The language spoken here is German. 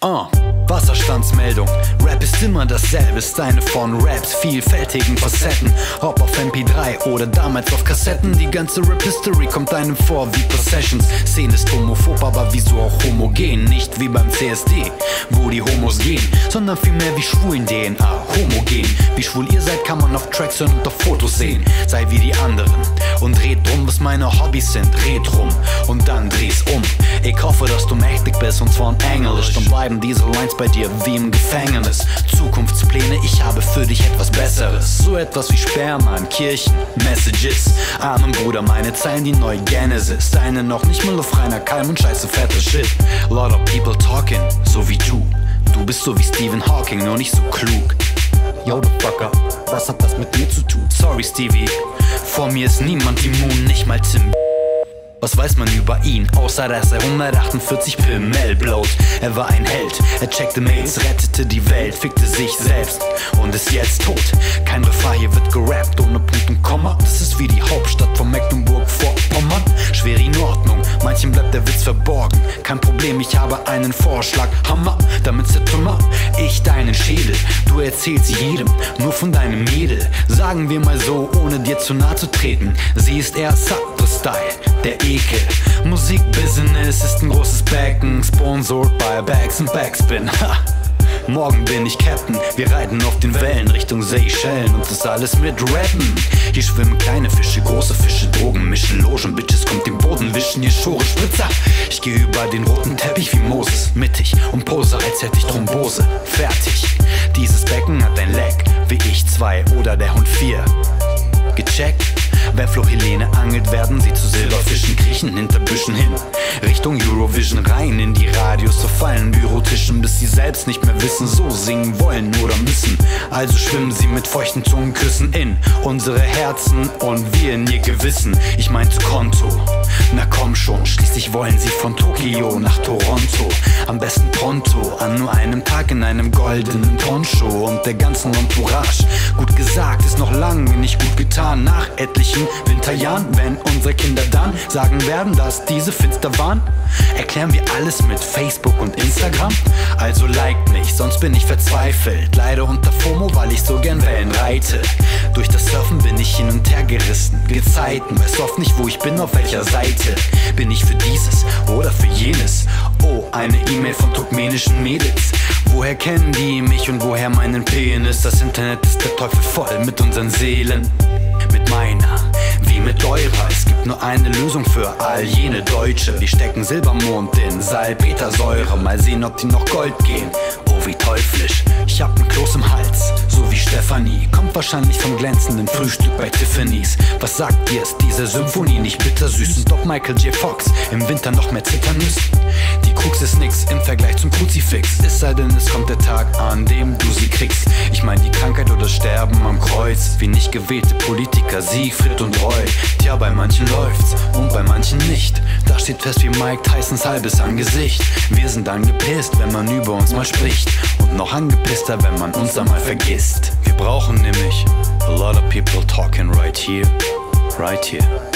Wasserstandsmeldung. Rap ist immer dasselbe, ist eine von Raps vielfältigen Facetten. Ob auf MP3 oder damals auf Kassetten, die ganze Rap-History kommt einem vor wie Possessions. Szene ist homophob, aber wieso auch homogen? Nicht wie beim CSD, wo die Homos gehen, sondern vielmehr wie schwulen DNA, homogen. Wie schwul ihr seid, kann man auf Tracks hören und auf Fotos sehen. Sei wie die anderen und red drum, was meine Hobbys sind. Red rum und dann dreh's um. Ich hoffe, dass du mächtig bist und zwar in Englisch. Dann bleiben diese Lines bei dir wie im Gefängnis. Zukunftspläne, ich habe für dich etwas Besseres. So etwas wie Sperma in Kirchen, Messages. Armen Bruder, meine Zeilen, die neue Genesis. Deine noch nicht mal auf reiner Kalm und scheiße fetter Shit. Lot of people talking, so wie du. Du bist so wie Stephen Hawking, nur nicht so klug. Yo, the fucker, was hat das mit mir zu tun? Sorry, Stevie, vor mir ist niemand immun, nicht mal Tim. Was weiß man über ihn, außer dass er 148 Pimmel blowt? Er war ein Held, er checkte Mails, rettete die Welt, fickte sich selbst und ist jetzt tot. Kein Refrain, hier wird gerappt ohne Punkt und Komma. Das ist wie die Hauptstadt von Mecklenburg-Vorpommern. Schwer in Ordnung, manchen bleibt der Witz verborgen. Kein Problem, ich habe einen Vorschlag, Hammer, damit zertrümmer ich deinen Schädel. Du erzählst jedem nur von deinem Mädel. Sagen wir mal so, ohne dir zu nahe zu treten. Sie ist eher Sattler-Style, der Ekel. Musikbusiness ist ein großes Becken, sponsored by Bags and Backspin. Ha. Morgen bin ich Captain, wir reiten auf den Wellen Richtung Seychellen und das alles mit Rappen. Hier schwimmen kleine Fische, große Fische, Drogen mischen, Logen, Bitches kommt den Boden wischen, hier Schore, Spritzer. Ich gehe über den roten Teppich wie Moses, mittig und pose, als hätte ich Thrombose. Fertig, dieses Becken hat ein Leck, wie ich 2 oder der Hund 4. Gecheckt? Wer Flo Helene angelt, werden sie zu Silberfischen, kriechen hinter Büschen hin, Richtung Eurovision rein in die Radios, verfallen Bürotischen, bis sie selbst nicht mehr wissen, so singen wollen oder müssen. Also schwimmen sie mit feuchten Zungenküssen in unsere Herzen und wir in ihr Gewissen. Ich meinte Konto, na komm schon, schließlich wollen sie von Tokio nach Toronto. Am besten pronto, an nur einem Tag in einem goldenen Poncho und der ganzen Entourage. Gut gesagt, ist noch lange nicht gut getan, nach etlichen Winterjahren, wenn unsere Kinder dann sagen werden, dass diese finster waren. Erklären wir alles mit Facebook und Instagram? Also liked mich, sonst bin ich verzweifelt. Leide unter FOMO, weil ich so gern Wellen reite. Durch das Surfen bin ich hin und her gerissen. Gezeiten, weiß oft nicht, wo ich bin, auf welcher Seite. Bin ich für dieses oder für jenes? Oh, eine E-Mail von turkmenischen Mädels. Woher kennen die mich und woher meinen Penis? Das Internet ist der Teufel voll mit unseren Seelen. Mit meiner, wie mit eurer. Es gibt nur eine Lösung für all jene Deutsche. Wir stecken Silbermond in Salpetersäure. Mal sehen, ob die noch Gold gehen. Oh, wie teuflisch. Ich hab nen Kloß im Hals, so wie Stefanie. Kommt wahrscheinlich vom glänzenden Frühstück bei Tiffany's. Was sagt dir, ist diese Symphonie nicht bittersüß? Und ob Michael J. Fox im Winter noch mehr zittern müsst? Die Krux ist nix im Vergleich zum Kruzifix. Es sei denn, es kommt der Tag, an dem du sie kriegst. Ich mein die Krankheit oder Sterben am Kreuz. Wie nicht gewählte Politiker, Siegfried und Roy. Tja, bei manchen läuft's und bei manchen nicht. Da steht fest wie Mike Tysons halbes Angesicht. Wir sind angepisst, wenn man über uns mal spricht. Und noch angepisster, wenn man uns einmal vergisst. Wir brauchen nämlich a lot of people talking right here, right here.